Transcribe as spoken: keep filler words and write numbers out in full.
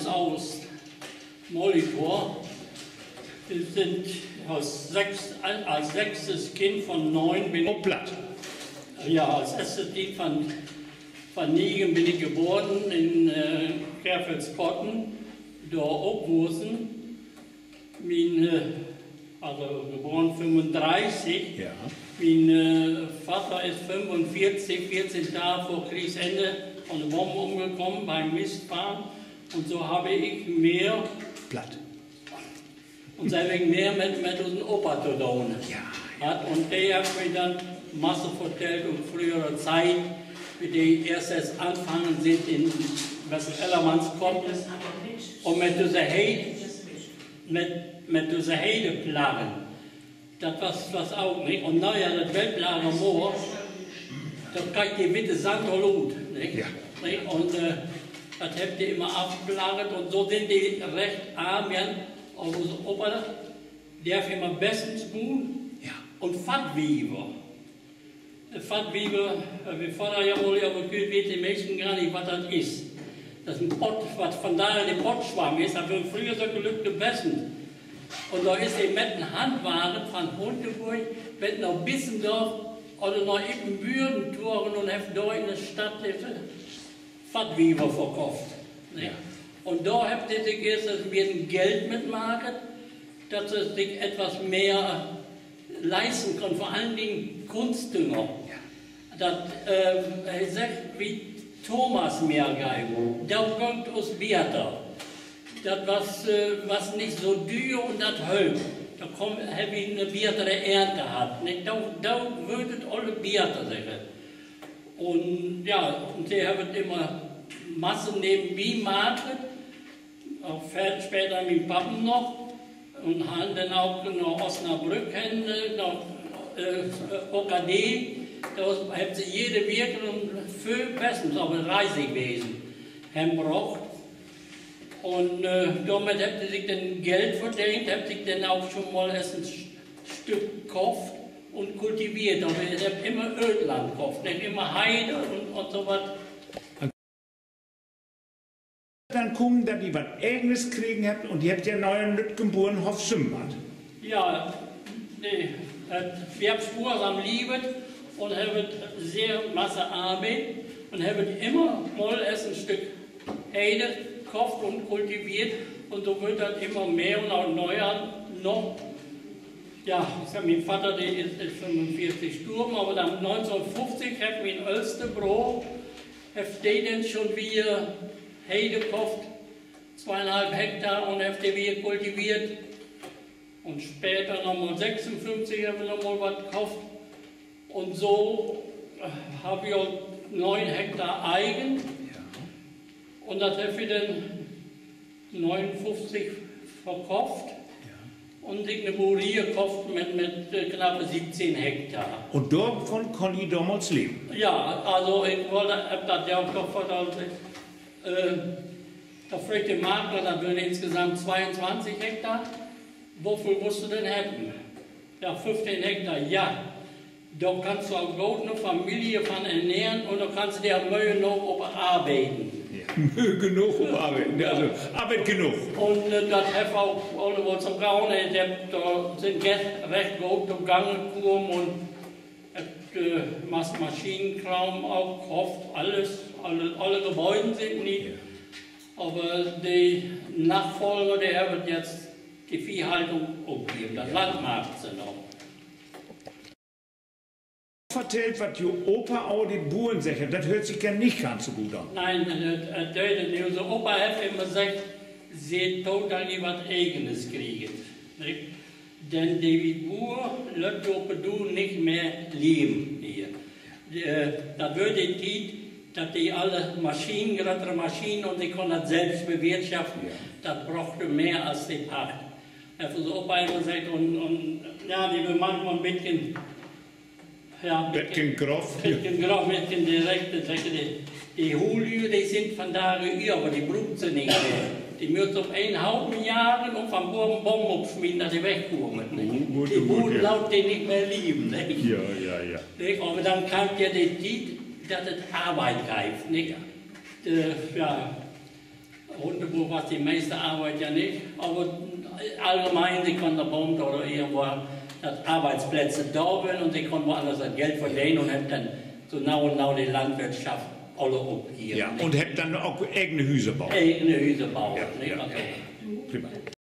ist aus Molitor. Wir sind als, sechs, als sechstes Kind von neun bin ich platt. Ja, als erstes Kind von, von Nigen bin ich geboren in äh, Kerfelspotten, da aufgewachsen. Mein, äh, also geboren fünfunddreißig. Ja. Mein äh, Vater ist fünfundvierzig, vierzehn Tage vor Kriegsende von der Bombe umgekommen beim Mistfahren. Und so habe ich mehr platt. Und deswegen mehr mit, mit unserem Opa zu tun Ja. hat. Und der hat mir dann Masse vertellt um frühere Zeit, wie die erst erst anfangen sind in Wessel-Ellermanns kommt. Und mit dieser Heide, mit, mit dieser Heideplagen. Das was, was auch nicht. Und naja, das Weltlager Moor, da kriegt die Witte Sand und Lut. Nicht? Ja. Nicht? Und äh, das habt ihr immer abgelagert und so sind die recht arm. Aber unser Opa, der hat immer bestens tun Ja. und Fattweber. Fattweber, wir fahren ja wohl, aber wir wissen die Menschen gar nicht, was das ist. Das ist ein Pott, was von daher der Pottschwamm ist, das wird früher so gelückt gebessen. Und da ist die mit den Handwaren von Hundeburg, mit nach Bissendorf oder nach Ippenbüren touren und haben da in der Stadt Fattweber verkauft. Ja. Und da habt ihr sich erst, dass wir ein Geld mitmachen, dass es sich etwas mehr leisten kann, vor allen Dingen Kunstdünger. Ja. Das, äh, ich sag, wie Thomas Meergeil, da kommt aus Bierter. Das was, äh, was nicht so dür und das Hölm. Da habe ich eine Biertere Ernte gehabt. Ne? Da, da würdet alle Bierter sagen. Und ja, und sie haben immer Massen nebenbei gemacht. Auch später mit Pappen noch und haben dann auch nach Osnabrück hin, nach äh, O K D. Da haben sie jede Wirkung für bestens, aber Reise gewesen, haben braucht. Und äh, damit haben sie sich dann Geld verdient, haben sich dann auch schon mal erst ein Stück gekauft und kultiviert. Aber ich habe immer Ödland gekauft, nicht immer Heide und, und so was. Dann kommen, dass ihr was Eigenes kriegen habt und ihr habt ja neuen geboren Hof Sümbad. Ja, nee, wir haben sparsam liebet und haben sehr Masse Arbeit und haben immer mal erst ein Stück Heide gekauft und kultiviert und so wird das immer mehr und auch neuer noch. Ja, ich sag, mein Vater, der ist, ist fünfundvierzig gestorben, aber dann neunzehnhundertfünfzig hat mein Ölstebro, hat der denn schon wieder Heide gekauft, zweieinhalb Hektar und hat der wieder kultiviert. Und später nochmal sechsundfünfzig haben wir nochmal was gekauft. Und so äh, habe ich auch neun Hektar eigen. Ja. Und das habe ich dann neunundfünfzig verkauft. Ja. Und ich eine Burie gekauft mit, mit äh, knapp siebzehn Hektar. Und davon konnte ich damals leben? Ja, also ich wollte, habe das ja auch gekauft, also äh, da fragt der Makler, das würden insgesamt zweiundzwanzig Hektar. Wofür musst du denn haben? Ja, fünfzehn Hektar, ja. Da kannst du auch gut eine Familie von ernähren und da kannst du dir Mühe noch arbeiten. Ja. Mühe genug arbeiten, ja. Also Arbeit genug. Und äh, das hat auch alle was zum Grauen, da sind Gäste recht gut gegangen gekommen und äh, Maschinenkram auch gekauft, alles, alle, alle Gebäude sind nicht. Ja. Aber die Nachfolger, der haben jetzt die Viehhaltung umgeben, das Land macht sie noch. Vertellt, was die Opa auch die Buren sagen, das hört sich ja nicht ganz so gut an. Nein, äh, unser Opa hat immer gesagt, sie total nie was Eigenes kriegen. Nicht? Denn die Buren lassen du nicht mehr leben hier. Äh, da würde die dass die alle Maschinen, gerade Maschinen, und die konnten das selbst bewirtschaften, ja. Das brauchte mehr als die Pacht. Er hat unser Opa immer gesagt, und, und ja, die wir manchmal ein bisschen, ja, ein bisschen groff. Ein bisschen groff, ein bisschen direkt. Die, die Hohlühe, die sind von da über, aber die brauchen sie nicht mehr. Die müssen auf einen Haufen jagen und vom Boden Bomben abschmieden, dass sie wegkommen. Gut, die Boden ja. laut die nicht mehr lieben. Nicht? Ja, ja, ja. Aber dann kam ja die Zeit, dass es Arbeit greift. Nicht? Äh, ja. Hundebuch war die meiste Arbeit ja nicht, aber allgemein, sie konnten Bund oder irgendwo, dass Arbeitsplätze da sind und sie konnten woanders das Geld verdienen und haben dann so nah und nah die Landwirtschaft alle umgehen. Ja, und habt dann auch eigene Hüse bauen. Eigene Hüse bauen. Ja, Nicht? ja, Also, ja. Prima.